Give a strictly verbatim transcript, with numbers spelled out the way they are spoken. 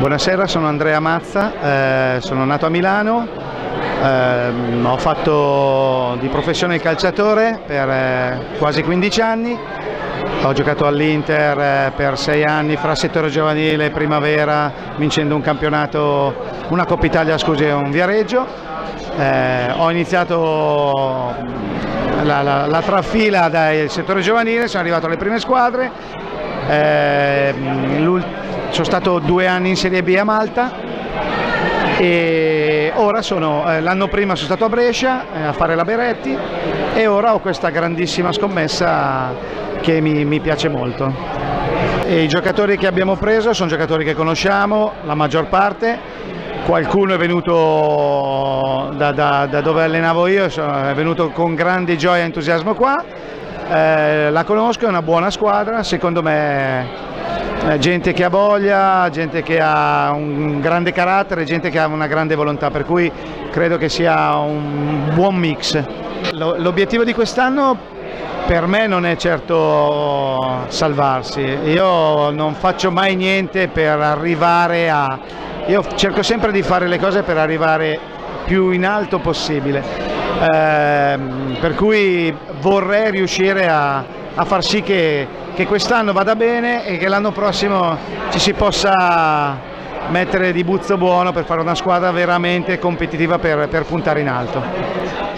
Buonasera, sono Andrea Mazza, eh, sono nato a Milano, eh, ho fatto di professione il calciatore per eh, quasi quindici anni, ho giocato all'Inter eh, per sei anni fra settore giovanile e primavera, vincendo un campionato, una Coppa Italia scusi, un Viareggio. Eh, ho iniziato la, la, la trafila dal settore giovanile, sono arrivato alle prime squadre, eh, sono stato due anni in Serie B a Malta e ora sono, eh, l'anno prima sono stato a Brescia eh, a fare la Beretti e ora ho questa grandissima scommessa che mi, mi piace molto. E i giocatori che abbiamo preso sono giocatori che conosciamo, la maggior parte. Qualcuno è venuto da, da, da dove allenavo io, è venuto con grande gioia e entusiasmo qua, eh, la conosco, è una buona squadra, secondo me eh, gente che ha voglia, gente che ha un grande carattere, gente che ha una grande volontà, per cui credo che sia un buon mix. L'obiettivo di quest'anno per me non è certo salvarsi, io non faccio mai niente per arrivare a... Io cerco sempre di fare le cose per arrivare più in alto possibile, eh, per cui vorrei riuscire a, a far sì che, che quest'anno vada bene e che l'anno prossimo ci si possa mettere di buzzo buono per fare una squadra veramente competitiva per, per puntare in alto.